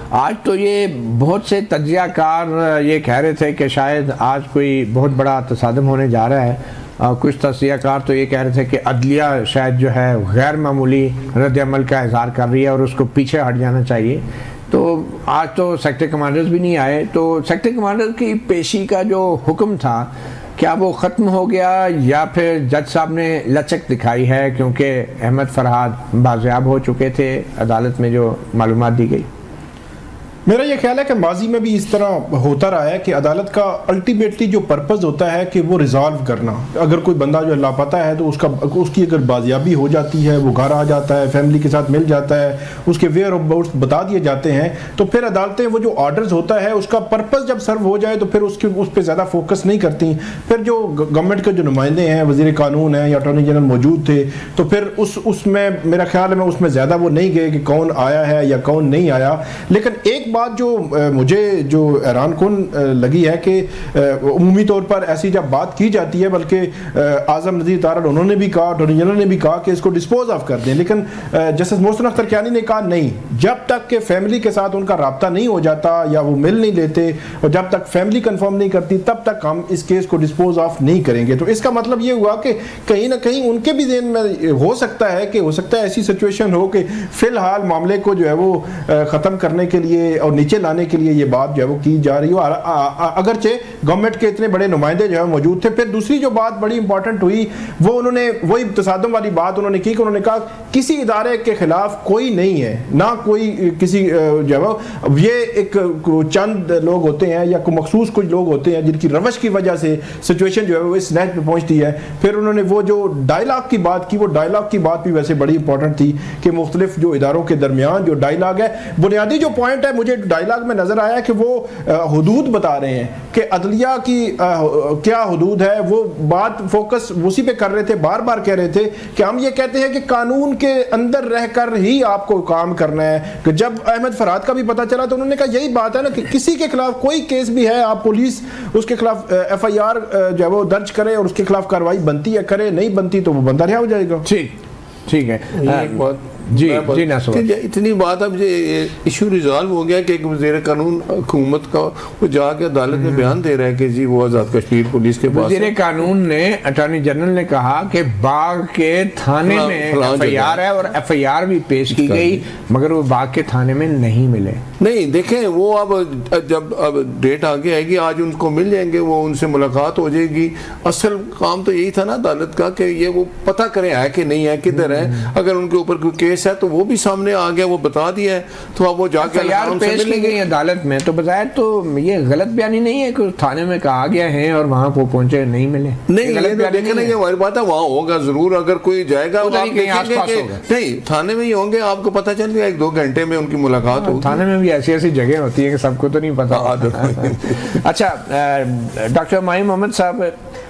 आज तो ये बहुत से तज्जियाकार ये कह रहे थे कि शायद आज कोई बहुत बड़ा तसादम होने जा रहा है। कुछ तज्जियाकार तो ये कह रहे थे कि अदलिया शायद जो है गैर मामूली रद्द-ए-अमल का इज़हार कर रही है और उसको पीछे हट जाना चाहिए। तो आज तो सेक्टर कमांडर्स भी नहीं आए, तो सेक्टर कमांडर की पेशी का जो हुक्म था क्या वो ख़त्म हो गया या फिर जज साहब ने लचक दिखाई है, क्योंकि अहमद फरहाद बाज़ियाब हो चुके थे अदालत में जो मालूमात दी गई? मेरा ये ख्याल है कि माजी में भी इस तरह होता रहा है कि अदालत का अल्टीमेटली जो पर्पज़ होता है कि वो रिजॉल्व करना। अगर कोई बंदा जो लापता है तो उसकी अगर बाजियाबी हो जाती है, वो घर आ जाता है, फैमिली के साथ मिल जाता है, उसके वेयर ऑफ अबाउट्स बता दिए जाते हैं, तो फिर अदालतें वो जो ऑर्डर्स होता है उसका पर्पज़ जब सर्व हो जाए तो फिर उस पर ज़्यादा फोकस नहीं करती। फिर जो गवर्नमेंट के जो नुमाइंदे हैं, वज़ीर कानून हैं या अटॉर्नी जनरल मौजूद थे, तो फिर उसमें मेरा ख्याल है उसमें ज़्यादा वो नहीं गए कि कौन आया है या कौन नहीं आया। लेकिन एक बात जो मुझे जो हैरान कुन लगी है कि उमूमी तौर पर ऐसी जब बात की जाती है, बल्कि आज़म नज़ीर तारड़ उन्होंने भी कहा, अटॉर्नी जनरल ने भी कहा कि इसको डिस्पोज ऑफ कर दें, लेकिन जस्टिस मोहसिन अख्तर कियानी ने कहा नहीं, जब तक कि फैमिली के साथ उनका रब्ता नहीं हो जाता या वो मिल नहीं लेते और जब तक फैमिली कंफर्म नहीं करती तब तक हम इस केस को डिस्पोज ऑफ नहीं करेंगे। तो इसका मतलब ये हुआ कि कहीं ना कहीं उनके भी ज़हन में हो सकता है ऐसी सिचुएशन हो कि फिलहाल मामले को जो है वो ख़त्म करने के लिए और नीचे लाने के लिए ये बात जो है वो की जा रही हो, अगरचे गवर्नमेंट के इतने बड़े नुमाइंदे जो है मौजूद थे। फिर दूसरी जो बात बड़ी इंपॉर्टेंट हुई वो उन्होंने वही तसादम वाली बात उन्होंने की कि उन्होंने कहा किसी इदारे के खिलाफ कोई नहीं है, ना कोई किसी जो है वो ये एक चंद लोग होते हैं या मखसूस कुछ लोग होते हैं जिनकी रवश की वजह से सिचुएशन जो है वो इस नहज पे पहुंचती है। फिर उन्होंने वो जो डायलॉग की बात की, वो डायलॉग की बात भी वैसे बड़ी इंपॉर्टेंट थी कि मुख्तलिफ जो इदारों के दरमियान जो डायलॉग है, बुनियादी जो पॉइंट है मुझे डायलॉग में नजर आया कि वो हुदूद बता रहे हैं कि अदलिया की क्या हुदूद है, वो बात फोकस उसी पे कर रहे थे, बार बार कह रहे थे कि हम ये कहते हैं कि कानून के अंदर रहकर ही आपको काम करना है। कि जब अहमद फरहाद का भी पता चला तो उन्होंने कहा यही बात है ना कि किसी के खिलाफ कोई केस भी है, आप पुलिस उसके खिलाफ FIR जो है वो दर्ज करे और उसके खिलाफ कार्रवाई बनती है करे, नहीं बनती तो वो बंदा रिहा हो जाएगा। ठीक है जी ना इतनी बात अब ये इशू रिजॉल्व हो गया कि एक वज़ीर कानून हुकूमत का वो जाके अदालत में बयान दे रहा है कि जी वो आज़ाद कश्मीर पुलिस के पास वज़ीर कानून ने, अटॉर्नी जनरल ने कहा कि बाग के थाने में FIR है और FIR भी पेश की गई, मगर वो बाग के थाने में नहीं मिले। नहीं देखें वो अब जब डेट आगे आएगी आज उनको मिल जाएंगे, वो उनसे मुलाकात हो जाएगी। असल काम तो यही था ना अदालत का कि ये वो पता करें है कि नहीं है, किधर है, अगर उनके ऊपर कोई केस है तो वो भी सामने आ गया, वो बता दिया है, तो अब वो जाके पेश की गई अदालत में। तो बजाय तो ये गलत बयानी नहीं है कि थाने में कहा गया है और वहाँ को पहुंचे नहीं मिले। नहीं देखने की हमारी बात है, वहाँ होगा जरूर, अगर कोई जाएगा नहीं थाने में ही होंगे, आपको पता चल गया 1-2 घंटे में उनकी मुलाकात होगी। थाने में भी ऐसी ऐसी जगह होती है कि सबको तो नहीं पता। अच्छा डॉक्टर माही मोहम्मद साहब,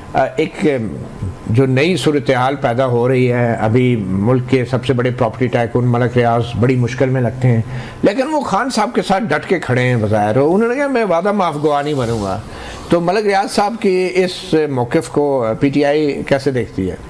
एक जो नई सूरत हाल पैदा हो रही है, अभी मुल्क के सबसे बड़े प्रॉपर्टी टाइकून मलिक रियाज बड़ी मुश्किल में लगते हैं, लेकिन वो खान साहब के साथ डट के खड़े हैं बज़ाहिर। उन्होंने कहा मैं वादा माफ गवा नहीं बनूंगा। तो मलिक रियाज साहब की इस मौक़िफ़ को PTI कैसे देखती है?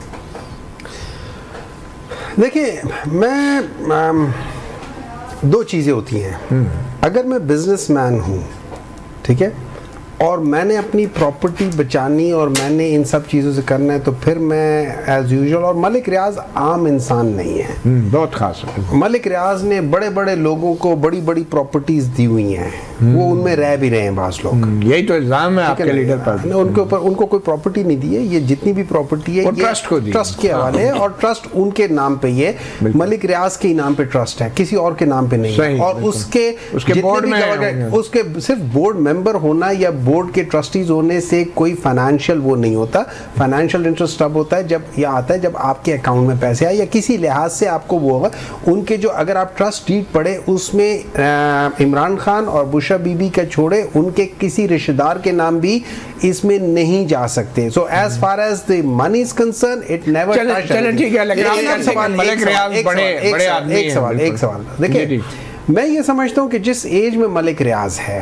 देखिए मैं 2 चीज़ें होती हैं। अगर मैं बिजनेसमैन हूँ, ठीक है, और मैंने अपनी प्रॉपर्टी बचानी और मैंने इन सब चीज़ों से करना है, तो फिर मैं एज यूजुअल, और मलिक रियाज आम इंसान नहीं है, बहुत खास है। मलिक रियाज ने बड़े बड़े लोगों को बड़ी बड़ी प्रॉपर्टीज दी हुई हैं, वो उनमें रह भी रहे हैं बास लोग। यही तो इल्जाम है आपके लीडर पर। उनके ऊपर उनको कोई प्रॉपर्टी नहीं दी है, ये जितनी भी प्रॉपर्टी है ट्रस्ट को दी, ट्रस्ट के हवाले है, और ट्रस्ट उनके नाम पे, ये मलिक रियाज के नाम पे ट्रस्ट है, किसी और के नाम पे नहीं है। और उसके बोर्ड में उसके सिर्फ बोर्ड मेंबर होना या बोर्ड के ट्रस्टीज होने से कोई फाइनेंशियल वो नहीं होता। फाइनेंशियल इंटरेस्ट तब होता है जब यह आता है जब आपके अकाउंट में पैसे आए या किसी लिहाज से आपको वो होगा। उनके जो अगर आप ट्रस्ट डीड पढ़े उसमें इमरान खान और बुशा बीबी का छोड़े उनके किसी रिश्तेदार के नाम भी इसमें नहीं जा सकते। So as far as the money is concern it never touch. चलो ठीक है, एक सवाल देखिए, मैं ये समझता हूँ कि जिस एज में मलिक रियाज है,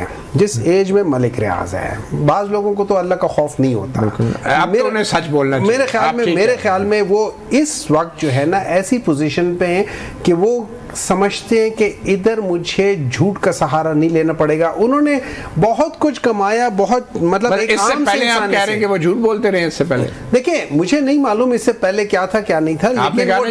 बाज़ लोगों को तो अल्लाह का खौफ नहीं होता। आप तो उन्हें सच बोलना मेरे ख्याल में वो इस वक्त जो है ना ऐसी पोजीशन पे हैं कि वो समझते हैं कि इधर मुझे झूठ का सहारा नहीं लेना पड़ेगा। उन्होंने बहुत कुछ कमाया, बहुत मतलब एक इससे आम पहले आप कह रहे हैं कि वो झूठ बोलते रहे इससे पहले? देखिए मुझे नहीं मालूम इससे पहले क्या था क्या नहीं था, लेकिन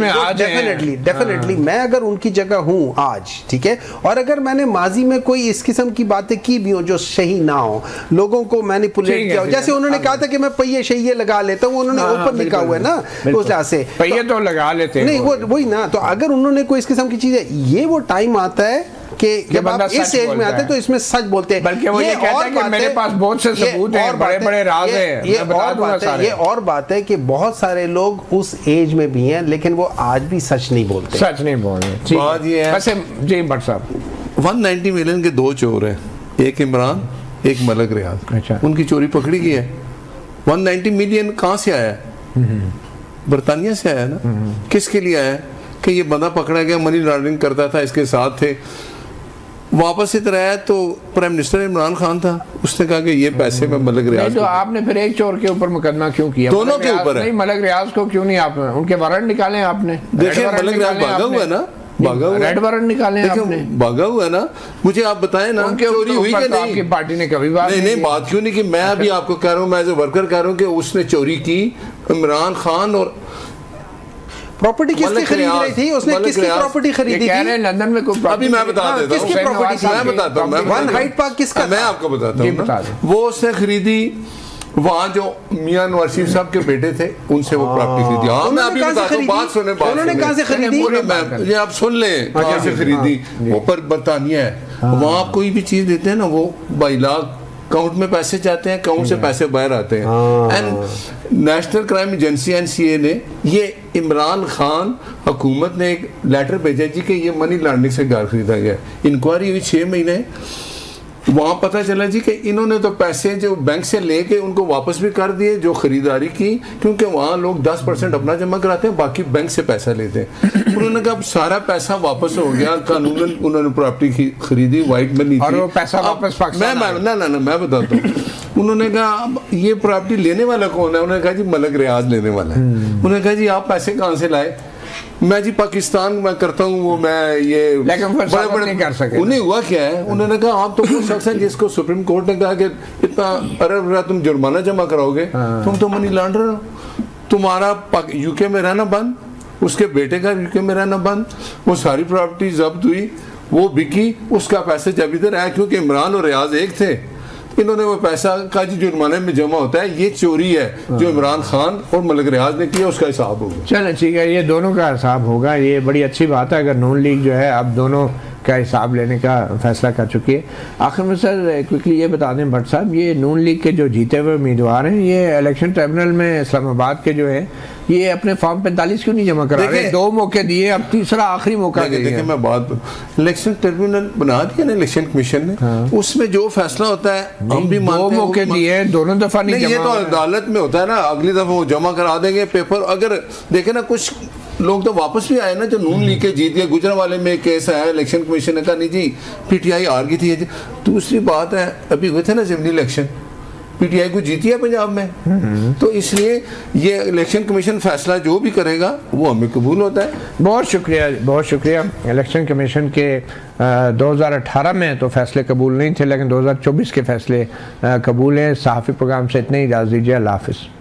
डेफिनेटली मैं अगर उनकी जगह हूं आज, ठीक है, और अगर मैंने माजी में कोई इस किस्म की बातें की भी हो जो सही ना हो, लोगों को मैनिपुलेट किया हो, जैसे उन्होंने कहा था कि मैं पहिए शहिए लगा लेता हूं, उन्होंने ओपन लिखा हुआ है ना, उस लिहाज से पहिए तो लगा लेते हैं, नहीं वो वही ना। तो अगर उन्होंने कोई इस किस्म की चीजें, ये वो टाइम आता है कि जब आप इस एज में आते हैं तो इसमें सच बोलते हैं। बल्कि वो ये कहता है कि मेरे पास बहुत से सबूत हैं, बड़े बड़े राज हैं। ये और बात है कि बहुत सारे लोग उस एज में भी हैं लेकिन वो आज भी सच नहीं बोलते, सच नहीं बोल रहे। बात ये है वैसे जी भट्ट साहब, 190 मिलियन के 2 चोर हैं, एक इमरान एक मलिक रियाज। अच्छा। उनकी चोरी पकड़ी गई है। 190 मिलियन कहाँ से आया है? बरतानिया से आया ना। किसके लिए आया? कि ये बंदा पकड़ा गया, मनी लॉन्ड्रिंग करता था, इसके साथ थे। वापस इधर आया तो प्राइम मिनिस्टर इमरान खान था, उसने कहा कि ये पैसे में मलिक रियाज। तो आपने फिर एक चोर के ऊपर मुकदमा क्यों किया? दोनों के ऊपर है। नहीं, मलिक रियाज को क्यों नहीं? आपने उनके वारंट निकाले आपने? देखिए मलिक रियाज भागा हुआ है ना, भागा हुआ, रेड वारंट निकाले आपने, भागा हुआ है ना। मुझे आप बताएं ना, चोरी हुई कि नहीं? आपकी पार्टी ने कभी बात नहीं बात क्यों नहीं की? मैं अभी आपको कह रहा हूँ, मैं एज ए वर्कर कह रहा हूँ कि उसने चोरी की। इमरान खान और प्रॉपर्टी किसकी खरीद रही थी? उसने किसकी प्रॉपर्टी खरीदी थी? लंदन में कोई अभी मैं बता देता हूँ किसकी प्रॉपर्टी थी, मैं बताता हूँ। वन हाइट पार्क किसका? मैं आपको बताता हूँ। वो उसने खरीदी, वहाँ जो मियां नवाज शरीफ साहब के बेटे थे उनसे वो प्रॉपर्टी खरीदी। हाँ मैं अभी बताता हूँ, बात सुने। उन्होंने कहाँ से खरीदी? ये आप सुन लें, कहाँ से खरीदी। वो पर बरतानिया है, वहाँ आप कोई भी चीज देते हैं ना, वो बाइलाख अकाउंट में पैसे जाते हैं, अकाउंट से पैसे बाहर आते हैं। And national crime agency NCA ने ये इमरान खान हुकूमत ने एक लेटर भेजा जी कि ये मनी लॉन्ड्रिंग से घर खरीदा गया। इंक्वायरी हुई 6 महीने, वहाँ पता चला जी कि इन्होंने तो पैसे जो बैंक से लेके उनको वापस भी कर दिए जो खरीदारी की, क्योंकि वहाँ लोग 10% अपना जमा कराते हैं, बाकी बैंक से पैसा लेते हैं। उन्होंने कहा सारा पैसा वापस हो गया, कानूनन उन्होंने प्रॉपर्टी खरीदी, व्हाइट मनी और वो पैसा वापस पाकिस्तान। मैं बताता हूँ। उन्होंने कहा अब ये प्रॉपर्टी लेने वाला कौन है? उन्होंने कहा जी मलिक रियाज लेने वाला है। उन्होंने कहा जी आप पैसे कहाँ से लाए? मैं जी पाकिस्तान में करता हूँ, वो मैं ये बड़े नहीं कर सके। उन्हें हुआ क्या है? उन्होंने कहा आप तो वो शख्स हैं जिसको सुप्रीम कोर्ट ने कहा कि इतना अरब तुम जुर्माना जमा कराओगे, तुम तो मनी लॉन्ड्रर हो, तुम्हारा यूके में रहना बंद, उसके बेटे का यूके में रहना बंद, वो सारी प्रॉपर्टी जब्त हुई, वो बिकी, उसका पैसे जब इधर आया, क्योंकि इमरान और रियाज एक थे, इन्होंने वो पैसा का जो जुर्माने में जमा होता है, ये चोरी है जो इमरान खान और मलिक रियाज ने किया, उसका हिसाब होगा। चलो ठीक है, ये दोनों का हिसाब होगा। ये बड़ी अच्छी बात है अगर नून लीग जो है अब दोनों का हिसाब लेने का फैसला कर चुकी है। आखिर में सर क्विकली ये बता दें भट्ट साहब, ये नून लीग के जो जीते हुए उम्मीदवार हैं, ये इलेक्शन ट्रिब्यूनल में इस्लामाबाद के जो है ये अपने फॉर्म 45 क्यों नहीं जमा करा रहे? 2 मौके दिए, अब तीसरा आखिरी मौका देखिए मैं बात, इलेक्शन ट्रिब्यूनल बना दिया ना इलेक्शन कमीशन ने, उसमें जो फैसला होता है हम भी मानते हैं। 2 मौके दिए, दोनों दफा नहीं जमा। ये तो अदालत में होता है ना, अगली दफा वो जमा करा देंगे पेपर। अगर देखे ना कुछ लोग तो वापस भी आए ना जो नून लीग के जीत गए। गुजरांवाले में केस आया, इलेक्शन कमीशन ने कहा नहीं जी PTI हार गई थी। दूसरी बात है अभी हुए थे ना ज़मीनी इलेक्शन, PTI को जीती है पंजाब में, तो इसलिए ये इलेक्शन कमीशन फैसला जो भी करेगा वो हमें कबूल होता है। बहुत शुक्रिया। इलेक्शन कमीशन के 2018 में तो फैसले कबूल नहीं थे, लेकिन 2024 के फैसले कबूल हैं। सहाफ़ी प्रोग्राम से इतने ही इजाज़त दीजिए। अल्लाह हाफ़िज़।